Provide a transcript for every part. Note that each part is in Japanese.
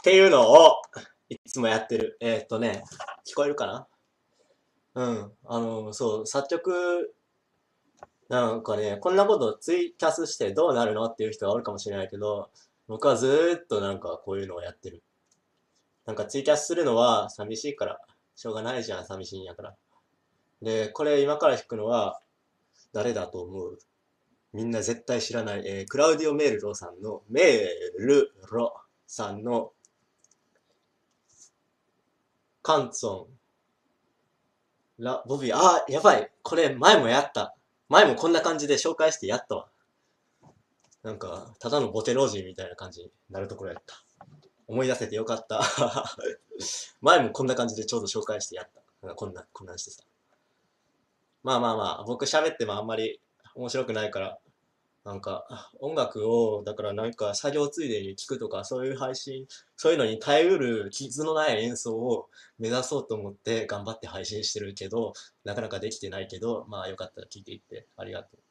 っていうのを、いつもやってる。聞こえるかな。うん。そう、作曲、なんかね、こんなことツイキャスしてどうなるのっていう人がおるかもしれないけど、僕はずーっとなんかこういうのをやってる。なんかツイキャスするのは寂しいから、しょうがないじゃん、寂しいんやから。で、これ今から弾くのは誰だと思う？みんな絶対知らない、クラウディオ・メールロさんのカンツォン、ボビー、やばい。これ前もやった。前もこんな感じで紹介してやったわ。なんか、ただのボテロージーみたいな感じになるところやった。思い出せてよかった。前もこんな感じでちょうど紹介してやった。なんかこんなんしてさ。まあまあまあ、僕喋ってもあんまり面白くないから、なんか、音楽を、だからなんか作業ついでに聞くとか、そういう配信、そういうのに耐えうる傷のない演奏を目指そうと思って頑張って配信してるけど、なかなかできてないけど、まあよかったら聞いていって、ありがとう。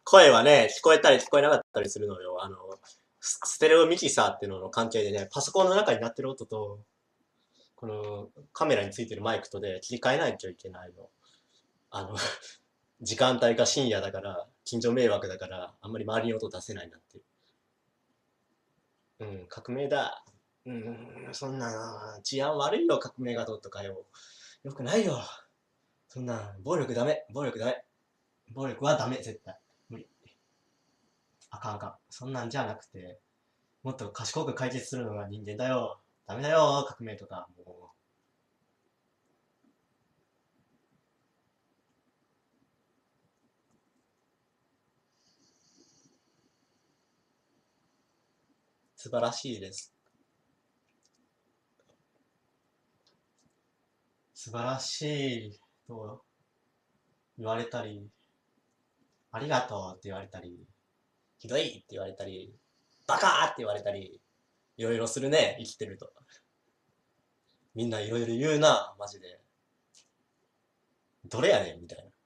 声はね、聞こえたり聞こえなかったりするのよ。ステレオミキサーっていうのの関係でね、パソコンの中になってる音と、このカメラについてるマイクとで切り替えないといけないの。あの、時間帯が深夜だから、近所迷惑だから、あんまり周りに音出せないなっていう。うん、革命だ。そんな、治安悪いよ、革命がどうとかよ。よくないよ。そんな、暴力ダメ、暴力ダメ。暴力はダメ、絶対。無理。あかんあかん。そんなんじゃなくて、もっと賢く解決するのが人間だよ。ダメだよ、革命とか。もう、素晴らしいです。素晴らしいと言われたり、ありがとうって言われたり、ひどいって言われたり、バカーって言われたり、いろいろするね、生きてると。みんないろいろ言うな、マジで。どれやねんみたいな。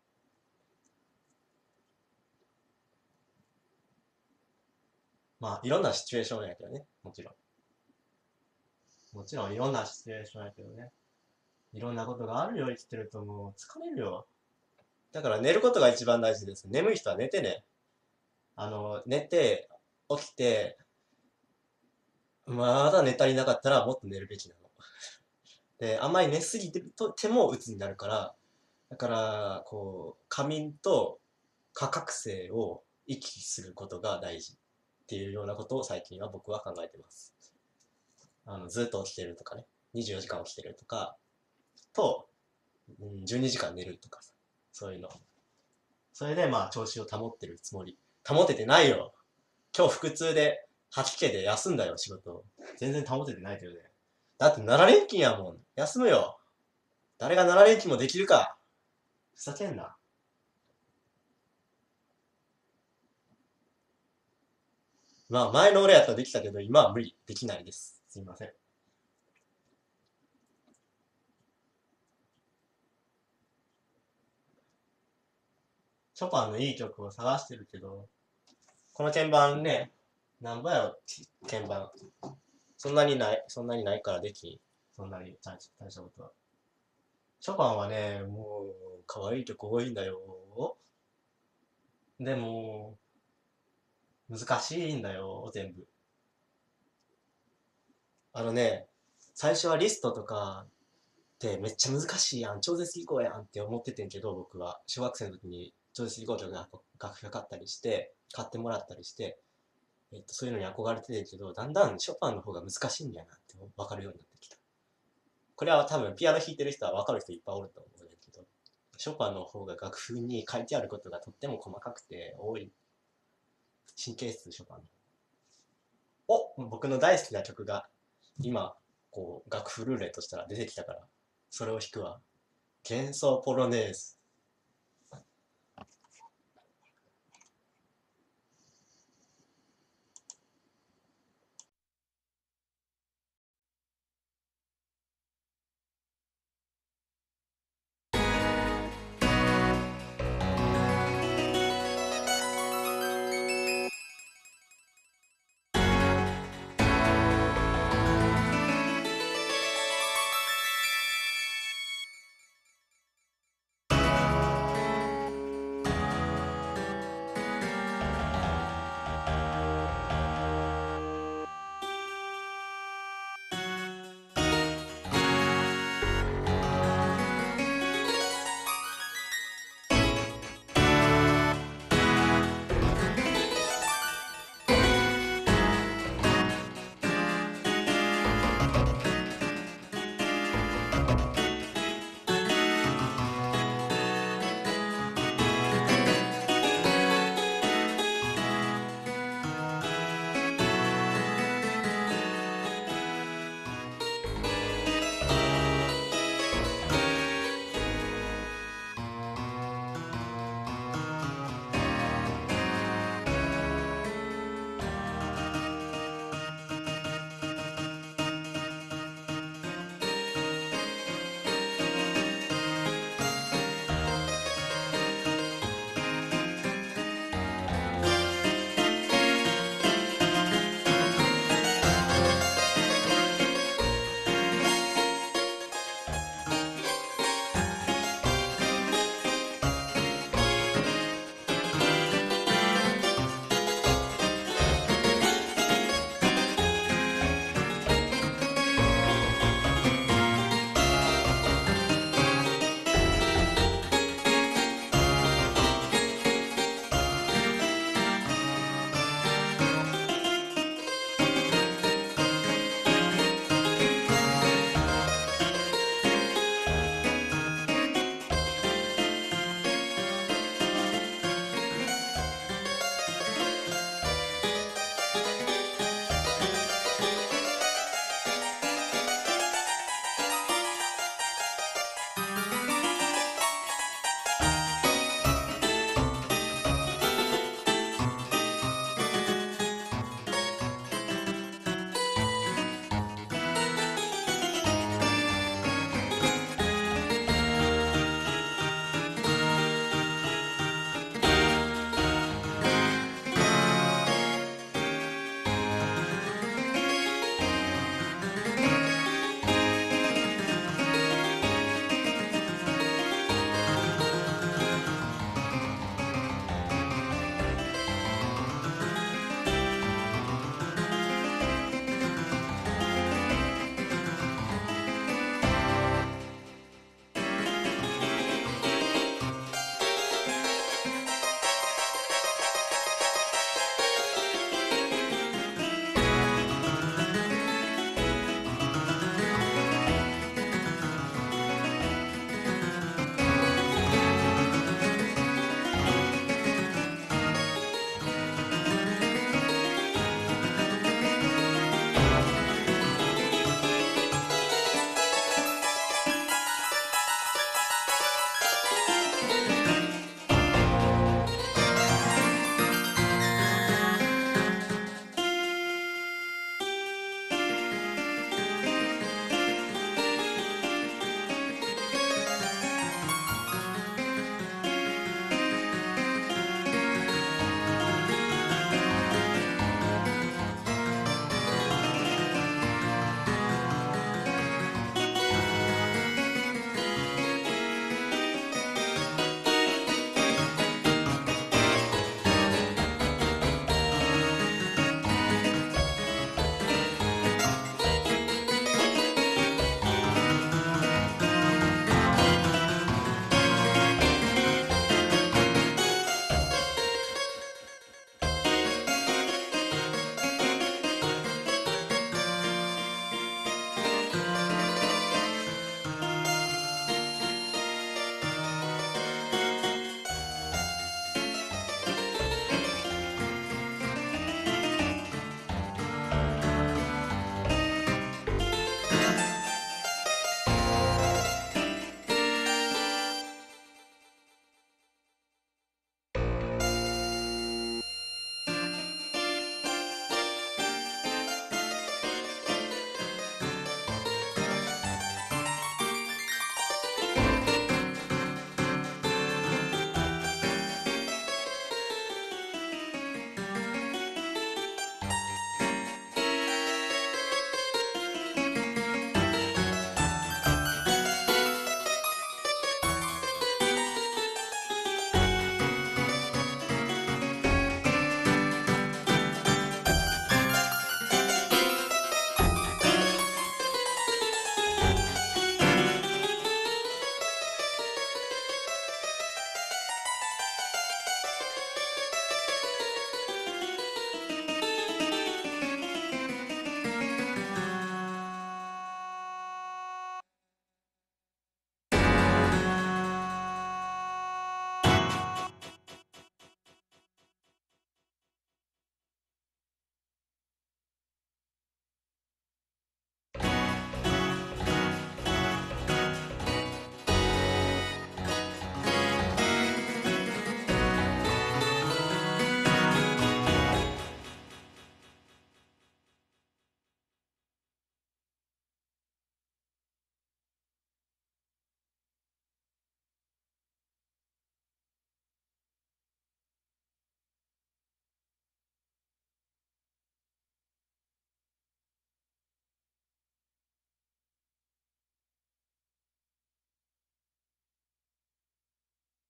まあ、いろんなシチュエーションやけどね、もちろん。もちろんいろんなシチュエーションやけどね。いろんなことがあるよ、生きてるともう疲れるよ。だから寝ることが一番大事です。眠い人は寝てね。寝て、起きて、まだ寝足りなかったらもっと寝るべきなの。で、あんまり寝すぎてとても鬱になるから、だから、こう、仮眠と過覚醒を行き来することが大事っていうようなことを最近は僕は考えてます。ずっと起きてるとかね、24時間起きてるとか、と、12時間寝るとかさ、そういうの。それでまあ調子を保ってるつもり。保ててないよ。今日腹痛で吐き気で休んだよ、仕事。全然保ててないけどね。だって7連勤やもん。休むよ。誰が7連勤もできるか。ふざけんな。まあ前の俺やったらできたけど、今は無理。できないです。すいません。ショパンのいい曲を探してるけど、この鍵盤ね、なんぼやろ、鍵盤。そんなにないからできん。そんなに大したことは。ショパンはね、もう、可愛い曲多いんだよ。でも、難しいんだよ、全部。あのね、最初はリストとかってめっちゃ難しいやん、超絶技巧やんって思っててんけど、僕は。小学生の時に超絶技巧とか楽譜買ったりして、買ってもらったりして、そういうのに憧れててんけど、だんだんショパンの方が難しいんだよなって分かるようになってきた。これは多分ピアノ弾いてる人は分かる人いっぱいおると思うんだけど、ショパンの方が楽譜に書いてあることがとっても細かくて多い。神経質ショパンの。僕の大好きな曲が今、こう、楽譜ルーレットしたら出てきたから、それを弾くわ。幻想ポロネーズ。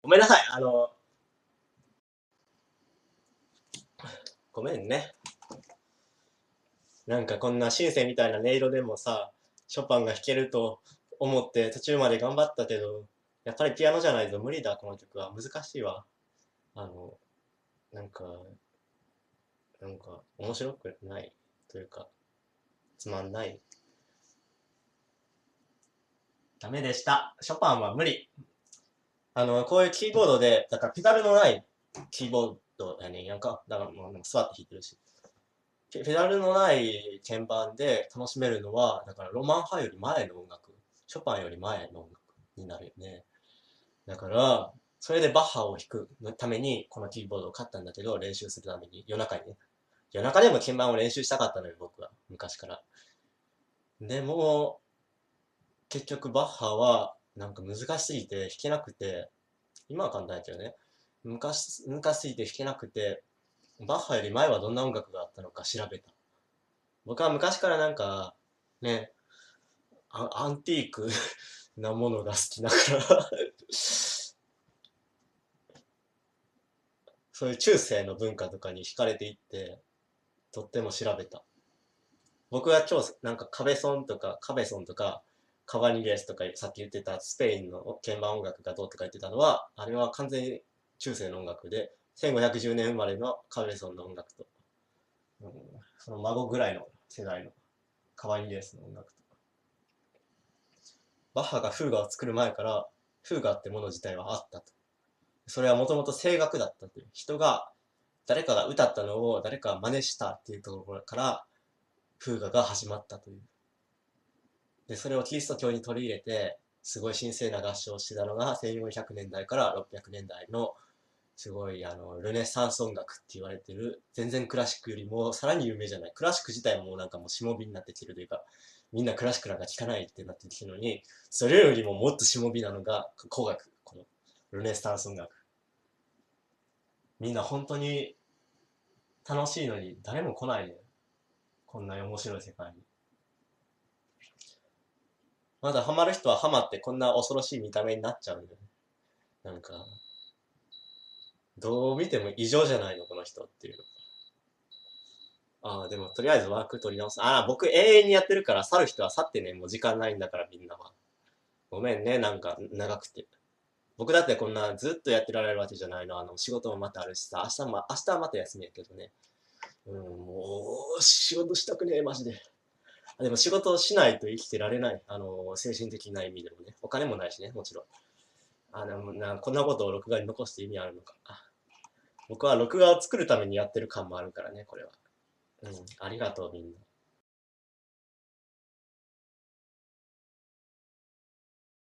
ごめんなさい。ごめんね。なんかこんなシンセみたいな音色でもさ、ショパンが弾けると思って途中まで頑張ったけど、やっぱりピアノじゃないと無理だ、この曲は。難しいわ。あの、なんか、面白くないというか、つまんない。ダメでした。ショパンは無理。こういうキーボードで、だからペダルのないキーボードやねんやんか。だからもう座って弾いてるし。ペダルのない鍵盤で楽しめるのは、だからロマン派より前の音楽、ショパンより前の音楽になるよね。だから、それでバッハを弾くために、このキーボードを買ったんだけど、練習するために、夜中にね。夜中でも鍵盤を練習したかったのよ、僕は。昔から。でも、結局バッハは、なんか難しすぎて弾けなくて、今は簡単だけどね。難しすぎて弾けなくて、バッハより前はどんな音楽があったのか調べた。僕は昔からなんか、ね、アンティークなものが好きだからそういう中世の文化とかに惹かれていって、とっても調べた。僕が超、なんかカベソンとか、カバニレスとかさっき言ってたスペインの鍵盤音楽がどうとか言ってたのは、あれは完全に中世の音楽で、1510年生まれのカベソンの音楽と、うん、その孫ぐらいの世代のカバニレスの音楽と、バッハがフーガを作る前から、フーガってもの自体はあったと。それはもともと声楽だったという。人が、誰かが歌ったのを誰かが真似したっていうところから、フーガが始まったという。で、それをキリスト教に取り入れて、すごい神聖な合唱をしてたのが、1400年代から600年代の、すごい、ルネサンス音楽って言われてる、全然クラシックよりもさらに有名じゃない。クラシック自体もなんかもうしもびになってきてるというか、みんなクラシックなんか聴かないってなってきてるのに、それよりももっとしもびなのが古楽、このルネサンス音楽。みんな本当に楽しいのに誰も来ないね。こんな面白い世界に。まだハマる人はハマってこんな恐ろしい見た目になっちゃうんだよね。なんか、どう見ても異常じゃないの、この人っていうの。ああ、でもとりあえずワーク取り直す。ああ、僕永遠にやってるから去る人は去ってね、もう時間ないんだからみんなは。ごめんね、なんか長くて。僕だってこんなずっとやってられるわけじゃないの。仕事もまたあるしさ、明日はまた休みやけどね。うん、もう、仕事したくねえ、マジで。でも仕事をしないと生きてられない。精神的な意味でもね。お金もないしね、もちろん。こんなことを録画に残して意味あるのか。僕は録画を作るためにやってる感もあるからね、これは。うん、ありがとうみんな。